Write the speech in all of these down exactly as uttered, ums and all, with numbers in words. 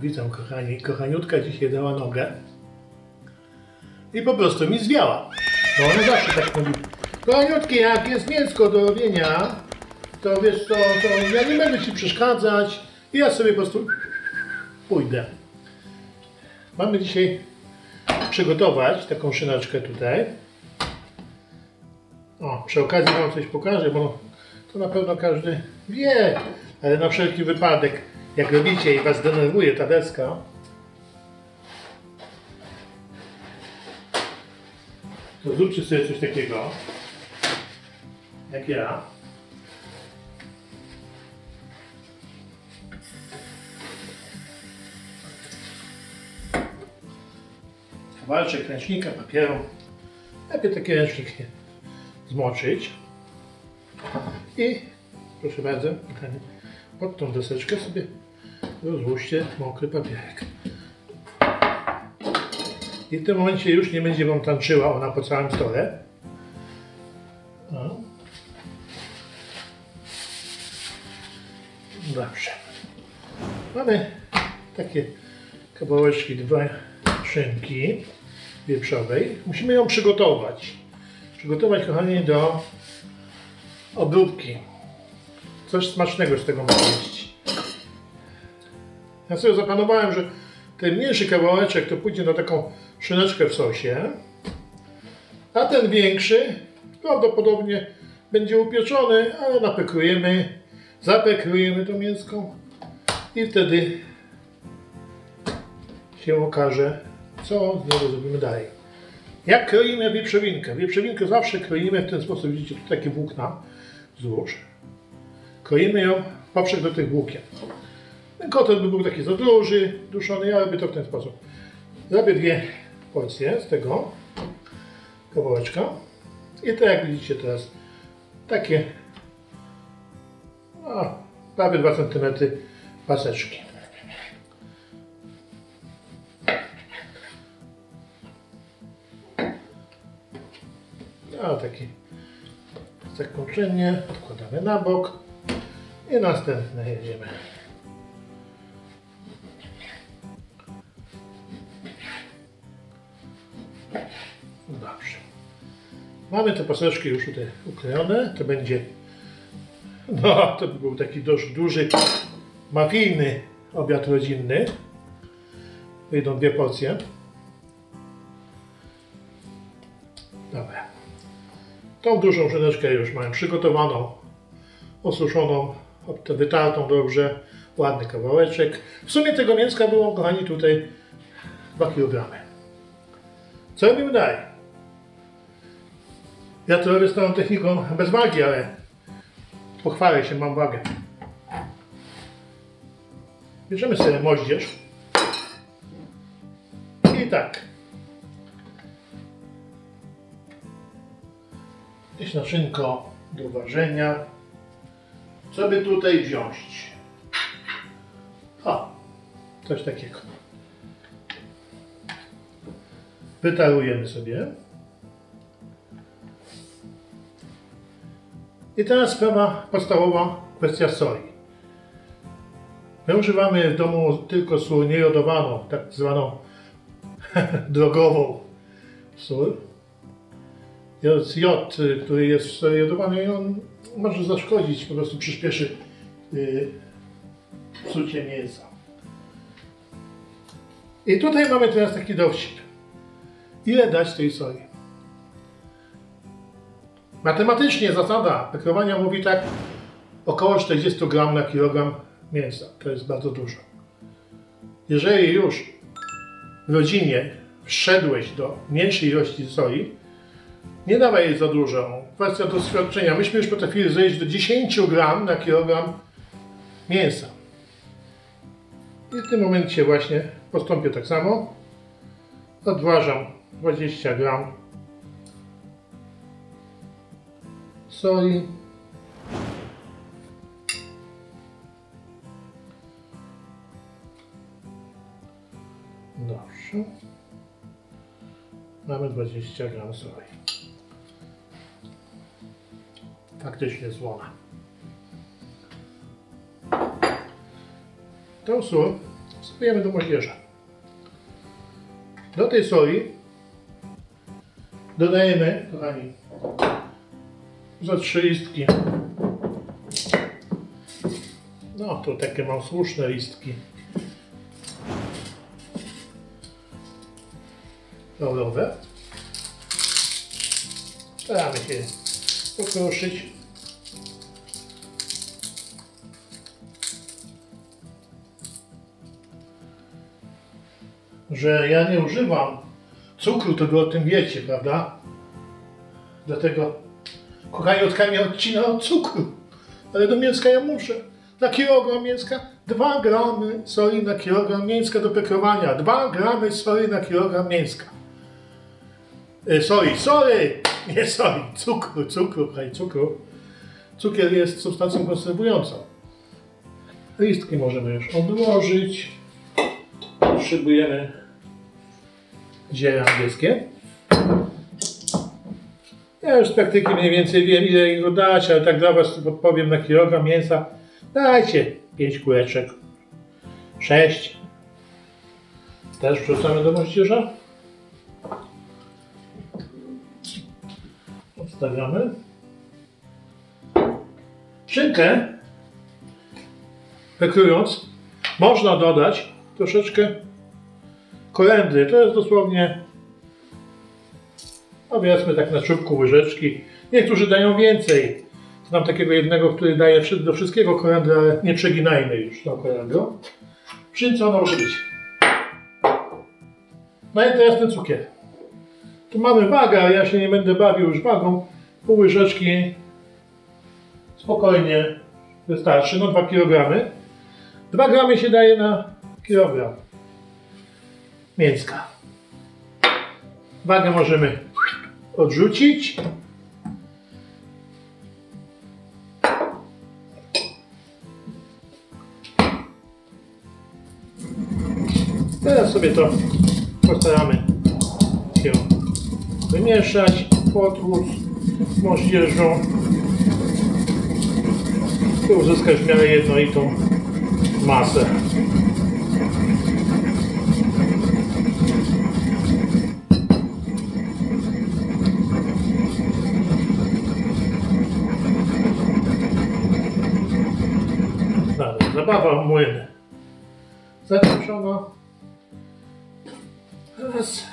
Witam kochani, kochaniutka dzisiaj dała nogę i po prostu mi zwiała. Bo ona zawsze tak mówi: kochaniutki, jak jest mięsko do robienia, to wiesz co, to ja nie będę ci przeszkadzać i ja sobie po prostu pójdę. Mamy dzisiaj przygotować taką szyneczkę tutaj. O, przy okazji wam coś pokażę, bo to na pewno każdy wie, ale na wszelki wypadek, jak robicie i was denerwuje ta deska, to zróbcie sobie coś takiego, jak ja. Kawałeczek ręcznika papieru. Najpierw taki ręcznik zmoczyć i proszę bardzo, pod tą deseczkę sobie rozłóżcie mokry papierek. I w tym momencie już nie będzie wam tańczyła ona po całym stole. O. Dobrze. Mamy takie kawałeczki, dwa szynki wieprzowej. Musimy ją przygotować. Przygotować, kochani, do obróbki. Coś smacznego z tego ma jeść. Ja sobie zaplanowałem, że ten mniejszy kawałeczek to pójdzie na taką szyneczkę w sosie, a ten większy prawdopodobnie będzie upieczony, ale napekrujemy, zapekrujemy to mięsko i wtedy się okaże, co z niego zrobimy dalej. Jak kroimy wieprzowinkę? Wieprzowinkę zawsze kroimy w ten sposób, widzicie, tu takie włókna wzdłuż. Kroimy ją poprzek do tych włókien. Ten kotlet by był taki za duży, duszony, ja robię to w ten sposób. Zrobię dwie porcje z tego kawałeczka i tak jak widzicie teraz, takie no, prawie dwa centymetry paseczki. No, takie zakończenie odkładamy na bok i następne jedziemy. Dobrze. Mamy te paseczki już tutaj uklejone. To będzie, no to by był taki dość duży, mafijny obiad rodzinny. Wyjdą dwie porcje. Dobra. Tą dużą szyneczkę już mam przygotowaną, osuszoną, wytartą dobrze, ładny kawałeczek. W sumie tego mięska było, kochani, tutaj dwa kilogramy. Co robimy dalej? Ja to robię z tą techniką bez wagi, ale pochwalę się, mam wagę. Bierzemy sobie moździerz i tak. Jakieś naczynko do ważenia. Co by tutaj wziąć? O, coś takiego. Wytarujemy sobie. I teraz sprawa podstawowa, kwestia soli. My używamy w domu tylko sól niejodowaną, tak zwaną drogową sól. Jest jod, który jest w soli jodowanej, on może zaszkodzić, po prostu przyspieszy yy, psucie mięsa. I tutaj mamy teraz taki dowcip. Ile dać tej soli? Matematycznie zasada pekrowania mówi tak około czterdzieści gramów na kilogram mięsa. To jest bardzo dużo. Jeżeli już w rodzinie wszedłeś do mniejszej ilości soli, nie dawaj jej za dużo. Kwestia doświadczenia. Myśmy już potrafili zejść do dziesięciu gramów na kilogram mięsa. I w tym momencie właśnie postąpię tak samo. Odważam dwadzieścia gramów soli. Dobrze. Mamy dwadzieścia gramów soli. Faktycznie słona. Tą sól Wsypujemy do moździerza. Do tej soli dodajemy, kochani, za trzy listki. No to takie mam słuszne listki laurowe. Staramy się pokruszyć. Że ja nie używam cukru, to wy o tym wiecie, prawda? Dlatego kochani, od mnie odcina od cukru. Ale do mięska ja muszę. Na kilogram mięska dwa gramy soli na kilogram mięska do pekrowania. dwa gramy soli na kilogram mięska. E, soli, soli! Nie soli, cukru, cukru, kochani, cukru. Cukier jest substancją konserwującą. Listki możemy już odłożyć. Potrzebujemy ziele angielskie. Ja już z praktyki mniej więcej wiem, ile jego dać, ale tak dla was podpowiem na kilogram mięsa. Dajcie pięć kuleczek, sześć. Też wrzucamy do moździerza. Odstawiamy. Szynkę, pekrując, można dodać troszeczkę kolendry. To jest dosłownie, powiedzmy tak na czubku łyżeczki. Niektórzy dają więcej. Znam takiego jednego, który daje do wszystkiego kolendrę, ale nie przeginajmy już tą kolendrą. W szynce ona może być. No i teraz ten cukier. Tu mamy wagę, ale ja się nie będę bawił już wagą. Pół łyżeczki spokojnie wystarczy, no dwa kilogramy. dwa gramy się daje na kilogram mięska. Wagę możemy odrzucić. Teraz sobie to postaramy się wymieszać, potłuc w moździerzu, by uzyskać w miarę jednolitą masę. Dalej, zabawa w młyn zakończona. Teraz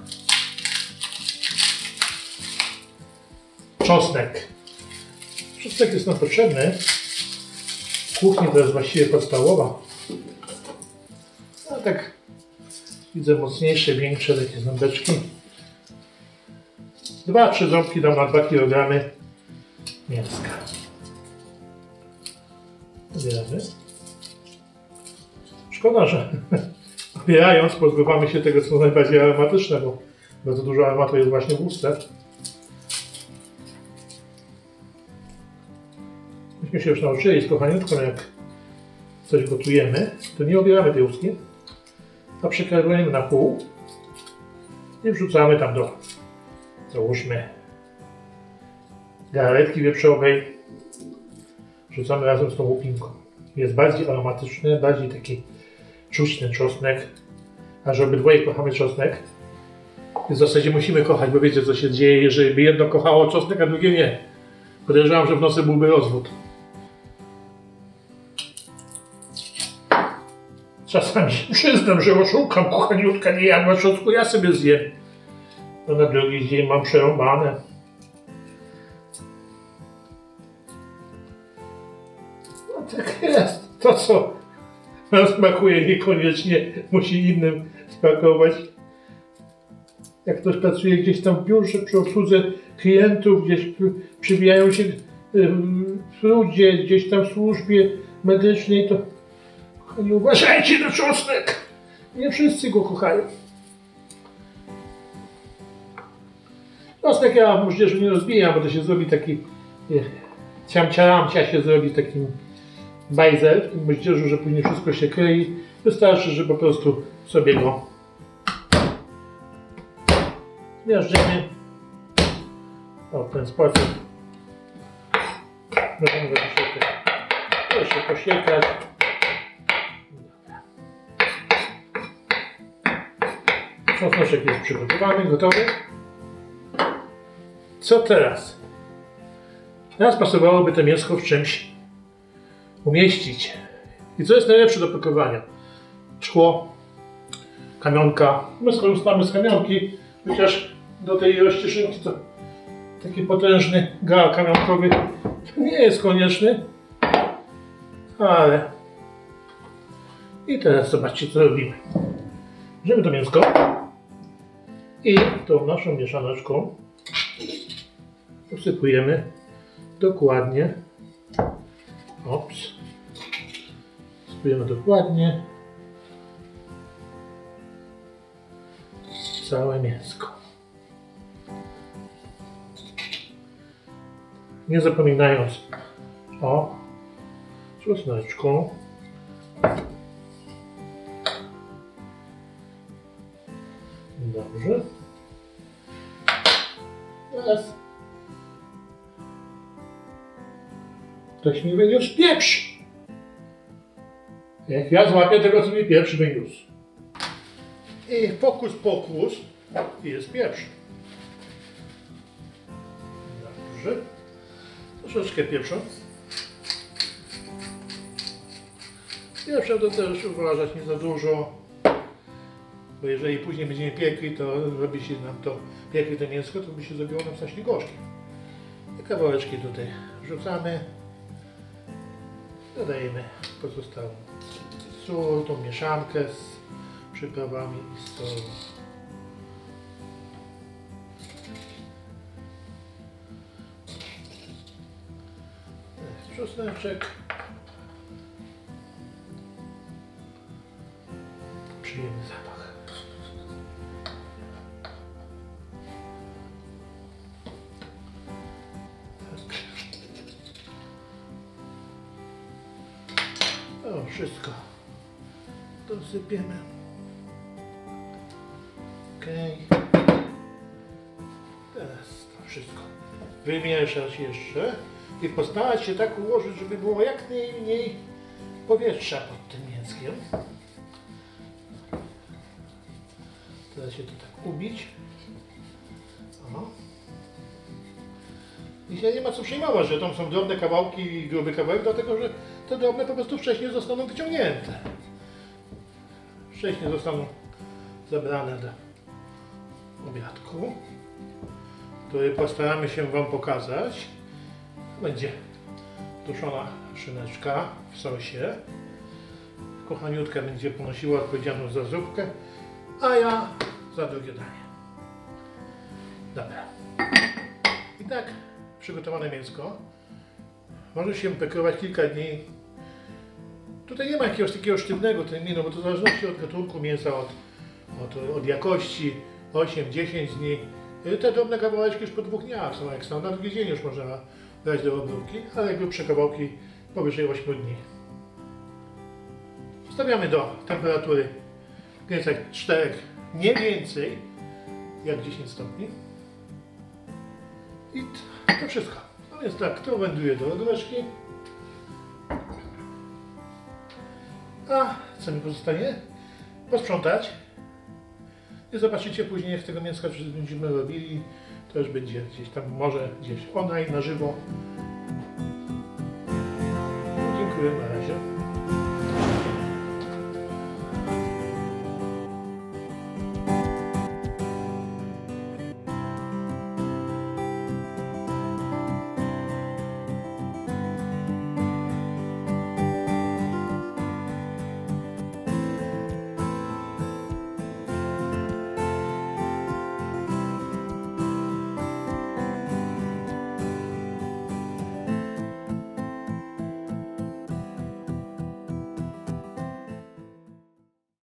czosnek. Czosnek jest nam potrzebny. W kuchni to jest właściwie podstawowa. A tak widzę mocniejsze, większe takie ząbeczki. Dwa, trzy ząbki dam na dwa kilogramy mięska. Pobieramy. Szkoda, że pobierając pozbywamy się tego, co najbardziej aromatyczne, bo bardzo dużo aromatu jest właśnie w ustce. Myśmy się już nauczyli z kochaniutką, jak coś gotujemy, to nie obieramy tej ustki, a przekrajujemy na pół i wrzucamy tam do, załóżmy, galaretki wieprzowej. Wrzucamy razem z tą łupinką. Jest bardziej aromatyczny, bardziej taki czuć ten czosnek. A że obydwoje kochamy czosnek, w zasadzie musimy kochać, bo wiecie, co się dzieje, jeżeli by jedno kochało czosnek, a drugie nie. Podejrzewam, że w nocy byłby rozwód. Czasami przyznam, że oszukam, kochaniutka nie jadła czosnku, ja sobie zjem. No na drugi dzień mam przerąbane. No tak jest. To, co nam smakuje, niekoniecznie musi innym smakować. Jak ktoś pracuje gdzieś tam w biurze, przy obsłudze klientów, gdzieś przywijają się ludzie, gdzieś tam w służbie medycznej, to kochani, uważajcie na czosnek! Nie wszyscy go kochają. Czosnek ja w moździerzu nie rozbijam, bo to się zrobi taki ciamcia-ramcia się zrobi takim bajzel w tym moździerzu, że później wszystko się krei. Wystarczy, że po prostu sobie go zmiażdżymy. O, w ten sposób. Możemy go posiekać. Proszę posiekać. Czosneczek jest przygotowany, gotowy. Co teraz? Teraz pasowałoby to mięsko w czymś umieścić. I co jest najlepsze do pakowania? Szkło, kamionka. My skorzystamy z kamionki, chociaż do tej ilości szynki to taki potężny gal kamionkowy nie jest konieczny. Ale i teraz zobaczcie, co robimy. Bierzemy to mięsko i tą naszą mieszaneczką posypujemy dokładnie. Ops. Posypujemy dokładnie całe mięsko. Nie zapominając o czosneczku. Dobrze. Teraz ktoś mi wyniósł pieprz. Jak ja złapię tego, co mi pieprz wyniósł. I pokus, pokus. I jest pieprz. Dobrze. Troszeczkę pieprzu. Pieprza to też uważać nie za dużo. Bo jeżeli później będziemy piekli, to robi się nam to, piekli to mięsko, to by się zrobiło nam strasznie gorzkie. I kawałeczki tutaj wrzucamy. Dodajemy pozostałą sól, tą mieszankę z przyprawami i z solą. Czosneczek. Przyjemny zapach. O, wszystko dosypiemy. Okej. Teraz to wszystko wymieszać jeszcze i postarać się tak ułożyć, żeby było jak najmniej powietrza pod tym mięskiem. Teraz się to tak ubić. O. I się nie ma co przejmować, że tam są drobne kawałki i gruby kawałek, dlatego że te drobne po prostu wcześniej zostaną wyciągnięte. Wcześniej zostaną zabrane do obiadku, który postaramy się Wam pokazać. Będzie tuszona szyneczka w sosie. Kochaniutka będzie ponosiła odpowiedzialność za zupkę, a ja za drugie danie. Dobra. I tak przygotowane mięsko może się pekować kilka dni. Tutaj nie ma jakiegoś takiego sztywnego terminu, bo to w zależności od gatunku mięsa, od, od, od jakości osiem dziesięć dni. Te drobne kawałeczki już po dwóch dniach są jak są. Na drugi dzień już można brać do obróbki, ale grubsze kawałki powyżej ośmiu dni. Wstawiamy do temperatury w granicach czterech, nie więcej jak dziesięć stopni. I to wszystko. No więc tak, to wędruje do lodóweczki. A co mi pozostanie? Posprzątać. I zobaczycie później, jak tego mięska będziemy robili. To już będzie gdzieś tam, może gdzieś online, na żywo. Dziękuję, na razie.